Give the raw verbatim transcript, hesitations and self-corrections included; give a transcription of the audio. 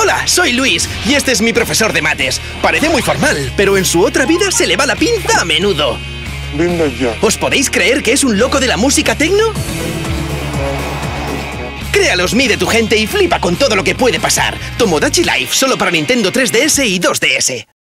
Hola, soy Luis y este es mi profesor de mates. Parece muy formal, pero en su otra vida se le va la pinza a menudo. Venga ya. ¿Os podéis creer que es un loco de la música tecno? Crea los Mi de tu gente y flipa con todo lo que puede pasar. Tomodachi Life, solo para Nintendo tres D S y dos D S.